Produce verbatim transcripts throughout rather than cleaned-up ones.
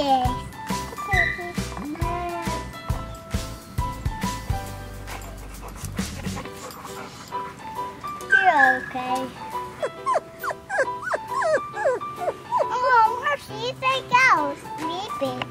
Yes. You're okay. Oh, Mercy, they go sleeping.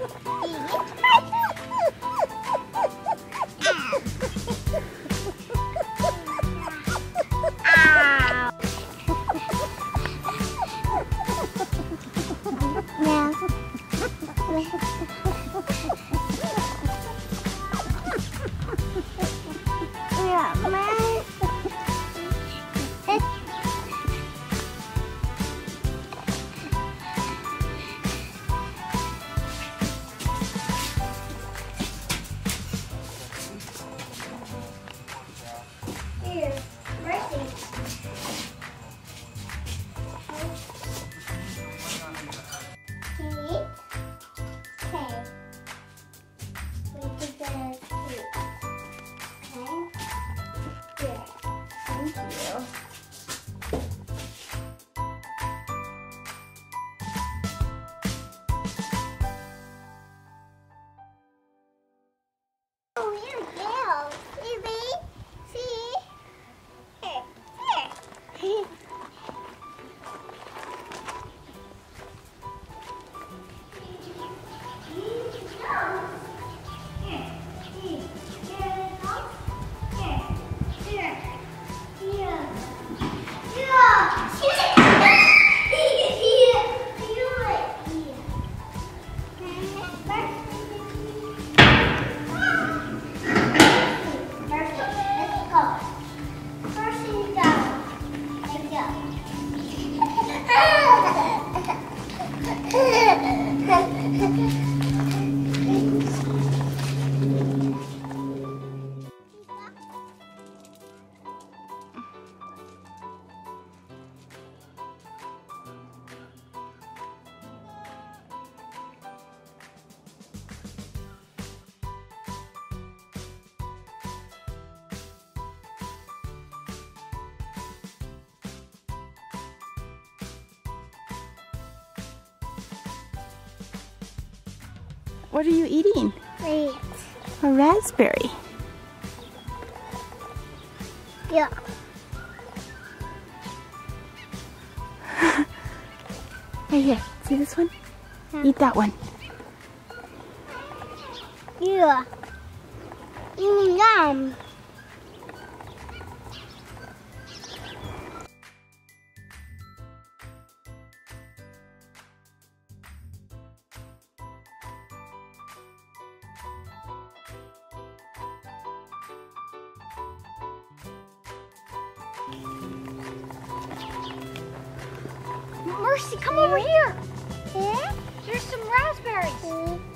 Here, Mercy. Eat. Okay. We did the soup. Okay. Here. Thank you. Oh, here we go. See me? See? Here. Here. What are you eating? Wait. A raspberry. Yeah. Right here. See this one? Yeah. Eat that one. Yeah. Mm, yum. Mercy, come over here. Yeah? There's some raspberries. Mm.